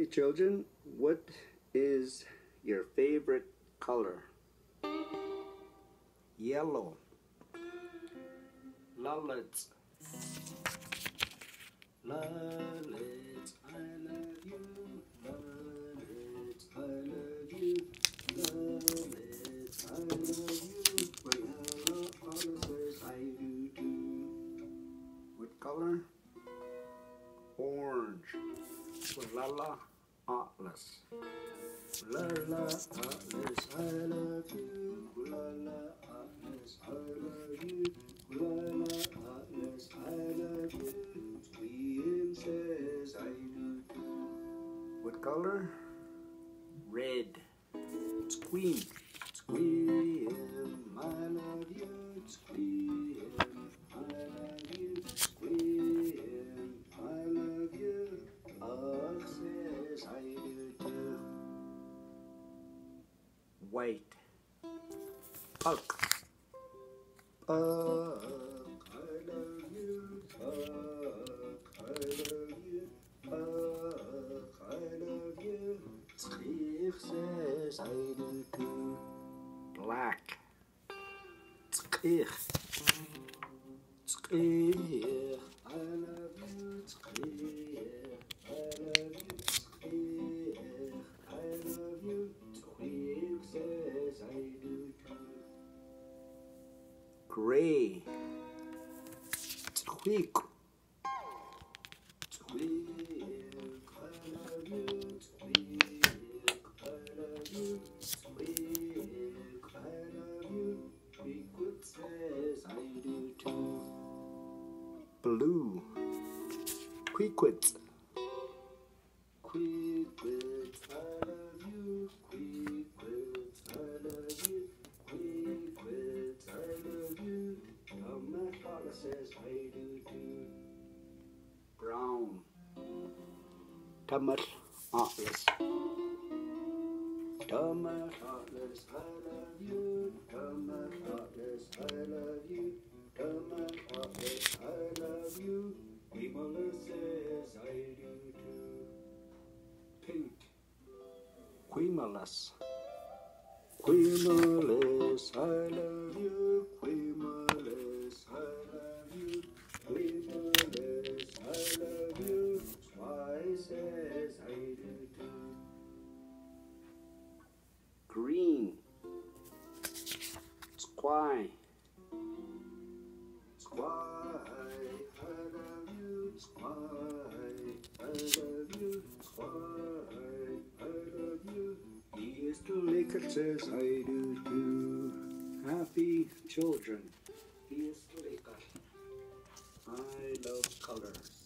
children, what is your favorite color? Yellow. Lolets. Lolets, I love you. Lolets, I love you. Lolets, I love you. Kwulalu-alus, I do too. What color? Orange. Kwulalu-alus. Kwulalu-alus, I love you. Kwulalu-alus, I love you. Kwulalu-alus, I love you. Iiyus says I do too. What color? Red. It's Queen. It's Queen, I love you. It's Queen, I love you. It's Queen, I love you. Oh, says I do too. White. Hulk. I love you. I love you. I love you. Iiyus says I do too. Black. Iiyus. Iiyus. I love you. Iiyus. I love you. Iiyus. I love you. Iiyus says I do too. Gray. Tweak. Tweak. I love you. Tweak. I love you. Tweak. I love you. Tweak says I do too. Blue. Queequit. Queequit, I love you. Queequit, I love you. Queequit, I love you. My father says I do too. Brown. Hul'qumi'num. Hul'qumi'num, I love you. Hul'qumi'num, I love you. Hul'qumi'num, I love you. Merle says I do too. Pink. Hul'qumi'num. Hul'qumi'num, I love you. Hul'qumi'num, I love you. Hul'qumi'num, I love you. Twice says I do too. Green. Squy. Squy, I love you. Squy, I love you. Squy, I love you. Iiyus Siiye'yu says I do too. Happy children. Iiyus Siiye'yu. I love colors.